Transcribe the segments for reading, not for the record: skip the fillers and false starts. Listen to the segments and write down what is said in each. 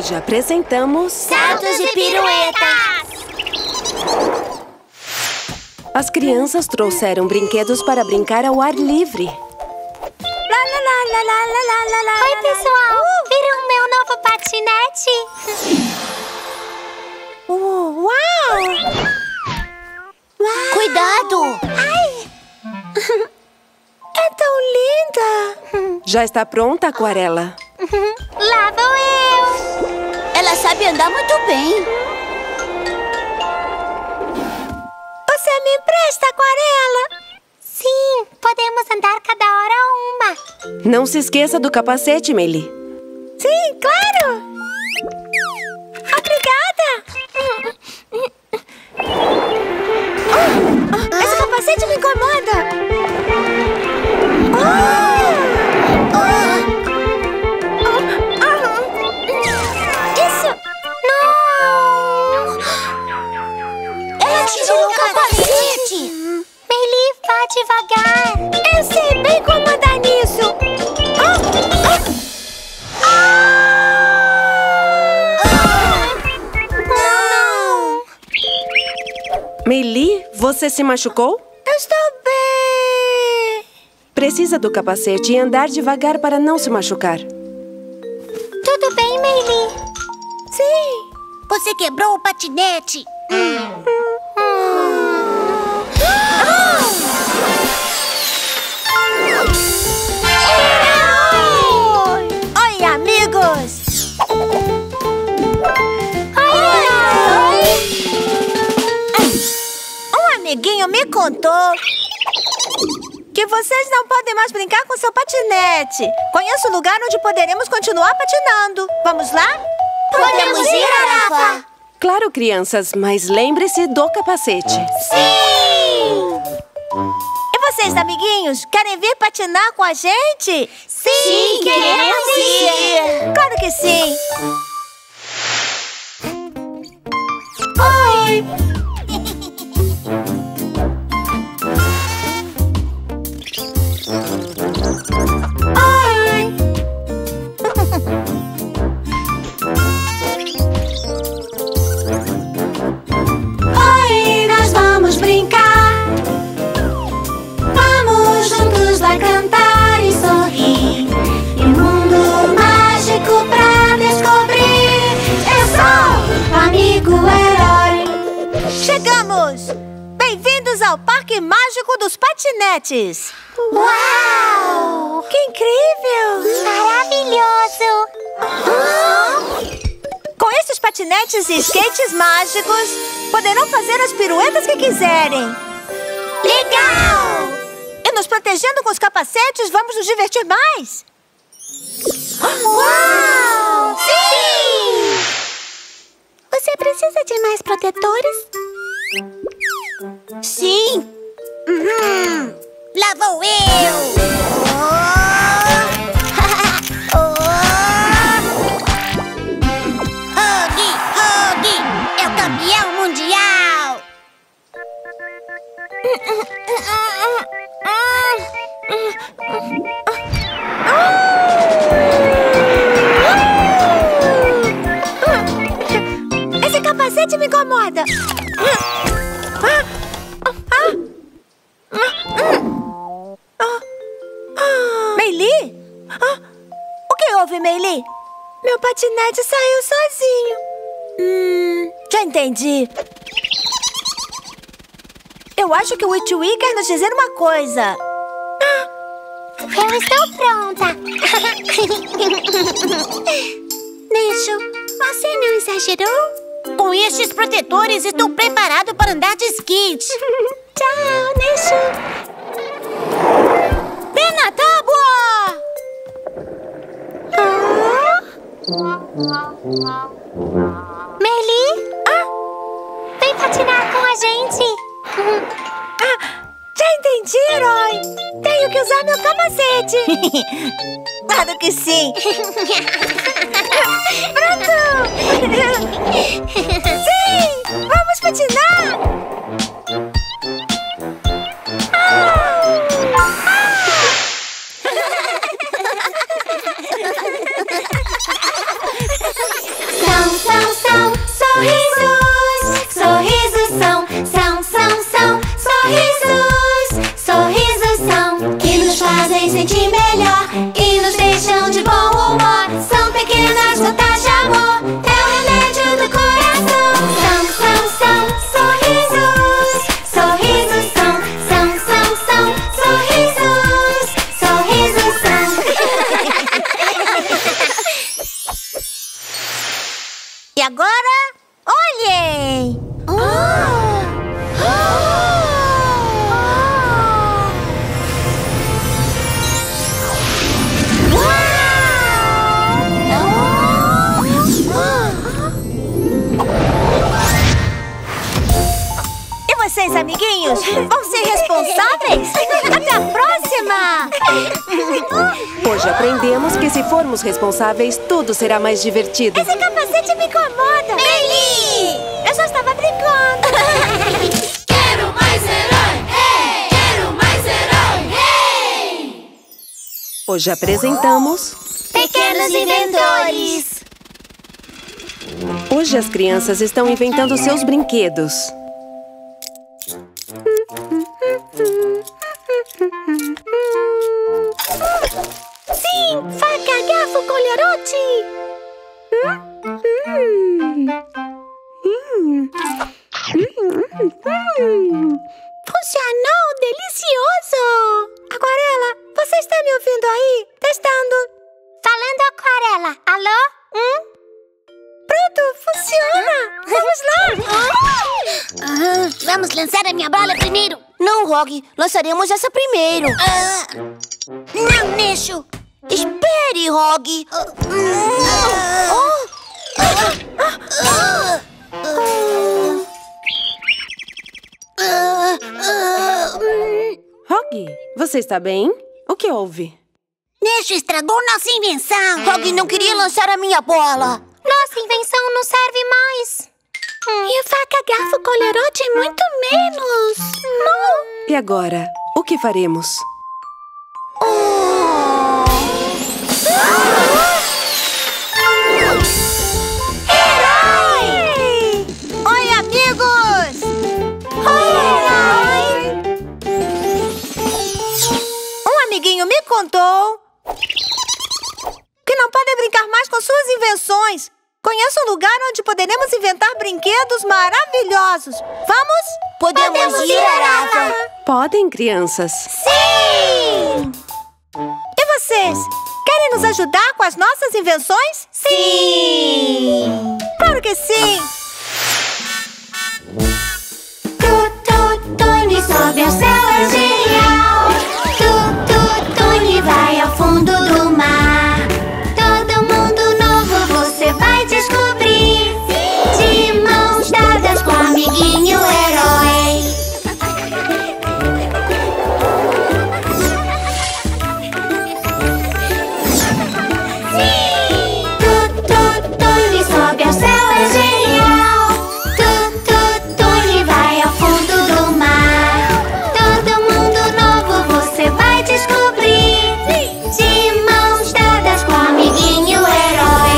hoje apresentamos... Saltos e piruetas! As crianças trouxeram brinquedos para brincar ao ar livre. Oi, pessoal! Viram o meu novo patinete? Uau! Cuidado! Ai! É tão linda! Já está pronta, Aquarela? Lá vou eu! Ela sabe andar muito bem. Você me empresta, Aquarela? Sim, podemos andar cada hora uma. Não se esqueça do capacete, Meili. Sim, claro! Obrigada! Esse capacete me incomoda! Isso! Não! Ela tirou o capacete! Meili, vá devagar! Eu sei bem como andar nisso! Não! Meili, você se machucou? Eu estou bem! Precisa do capacete e andar devagar para não se machucar. Tudo bem, Meili? Sim! Você quebrou o patinete! Oi, amigos! Um amiguinho me contou que vocês não podem mais brincar com seu patinete. Conheço um lugar onde poderemos continuar patinando. Vamos lá? Podemos ir, Arafa? Claro, crianças, mas lembre-se do capacete. Sim! E vocês, amiguinhos, querem vir patinar com a gente? Sim, queremos ir! Claro que sim! Oi! Oi! Oi, nós vamos brincar. Vamos juntos lá cantar e sorrir. E um mundo mágico pra descobrir. Eu sou o amigo herói. Chegamos! Bem-vindos ao Parque Mágico dos Patinetes. Uau! Que incrível! Maravilhoso! Com esses patinetes e skates mágicos, poderão fazer as piruetas que quiserem. Legal! E nos protegendo com os capacetes, vamos nos divertir mais. Uau! Sim! Você precisa de mais protetores? Sim! Lá vou eu! Huggy! Huggy! É o campeão mundial! Esse capacete me incomoda. Meili? O que houve, Meili? Meu patinete saiu sozinho. Já entendi. Eu acho que o Itchy quer nos dizer uma coisa. Eu estou pronta! Nicho, você não exagerou? Com estes protetores, estou preparado para andar de skate! Tchau, Nicho. Pé na tábua! Meili? Vem patinar com a gente! Já entendi, herói! Tenho que usar meu capacete! Claro que sim! Pronto! Sim! Vamos patinar! agora, olhem! E vocês, amiguinhos, vão ser responsáveis? Até a próxima! Hoje aprendemos que se formos responsáveis, tudo será mais divertido. Esse capacete me incomoda! Meili! Eu só estava brincando! Quero mais herói! Hey! Quero mais herói! Hey! Hoje apresentamos... Pequenos inventores! Hoje as crianças estão inventando seus brinquedos. Sim! Faca, garfo, colherote! Funcionou! Delicioso! Aquarela, você está me ouvindo aí? Testando. Falando, Aquarela. Alô? Pronto, funciona! Vamos lá! Vamos lançar a minha bola primeiro. Não, Rogue. Lançaremos essa primeiro. Não, Nexo. Espere, Rogue. Rogue, você está bem? O que houve? Nexo estragou nossa invenção. Rogue não queria lançar a minha bola. Nossa invenção não serve mais. E a faca, garfo, colherote muito menos. Não. E agora, o que faremos? Herói! Oi, amigos! Oi! Um amiguinho me contou que não podem brincar mais com suas invenções. Conheço um lugar onde poderemos inventar brinquedos maravilhosos. Vamos? Podemos ir, Arafa? Podem, crianças. Sim! E vocês? Querem nos ajudar com as nossas invenções? Sim! Claro que sim! Tuni sobe ao céu, é genial! Tuni vai ao fundo do mar. Todo mundo novo você vai descobrir. De mãos dadas com o amiguinho herói. Tuni sobe ao céu, é genial! Tuni vai ao fundo do mar. Todo mundo novo você vai descobrir. De mãos dadas com o amiguinho herói.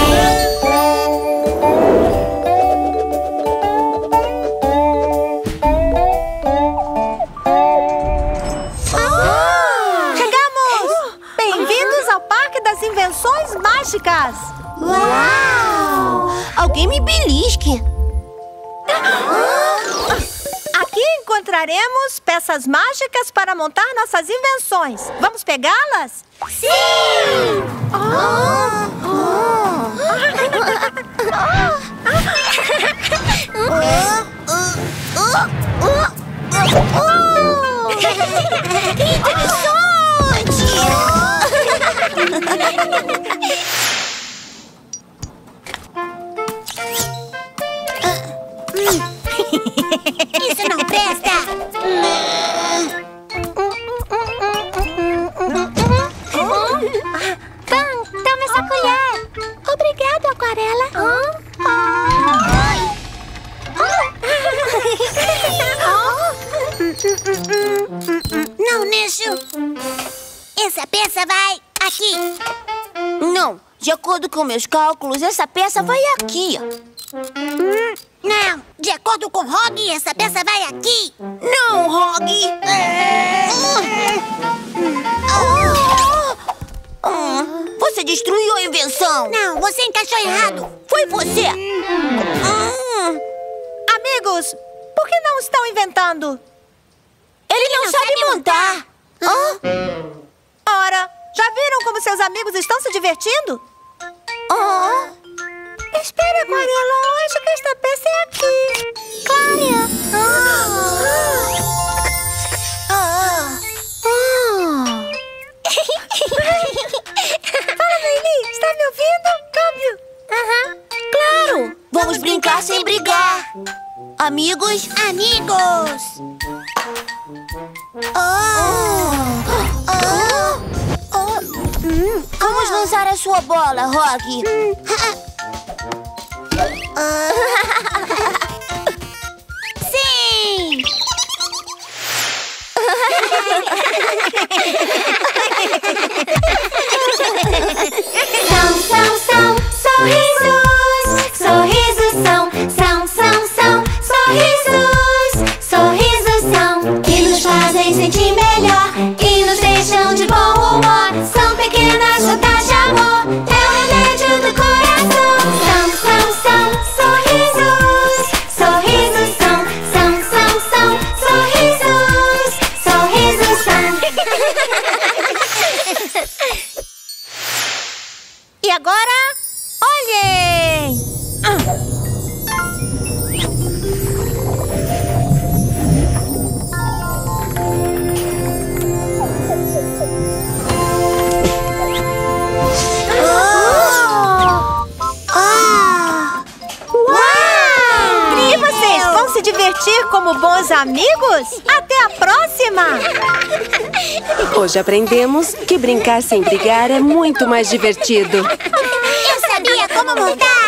Chegamos! Bem-vindos ao Parque das Invenções Mágicas! Uau! Alguém me belisque! Aqui encontraremos peças mágicas para montar nossas invenções. Vamos pegá-las? Sim! Que interessante! Isso não presta! Pan, toma essa colher! Obrigada, Aquarela! Não, Nexo! Essa peça vai aqui! Não, de acordo com meus cálculos, essa peça vai aqui! Não, de acordo com Rogue, essa peça vai aqui! Não, Rogue! Você destruiu a invenção! Não, você encaixou errado! Foi você! Amigos, por que não estão inventando? Ele não sabe montar! Ora, já viram como seus amigos estão se divertindo? Espera, Aquarela. Eu acho que esta peça é aqui. Clária. Fala, Noeli. Está me ouvindo? Câmbio. Claro! Vamos brincar sem brigar. Amigos? Amigos! Vamos lançar a sua bola, Rocky. Sim! São sorrisos. Sorrisos são sorrisos. Sorrisos são que nos fazem sentir melhor e nos deixam de bom humor. São pequenas gotas de amor, é o remédio do coração. São sorrisos. Sorrisos são sorrisos. Sorrisos são. E agora, olhem! E vocês vão se divertir como bons amigos? Até a próxima! Hoje aprendemos que brincar sem brigar é muito mais divertido. Eu sabia como montar!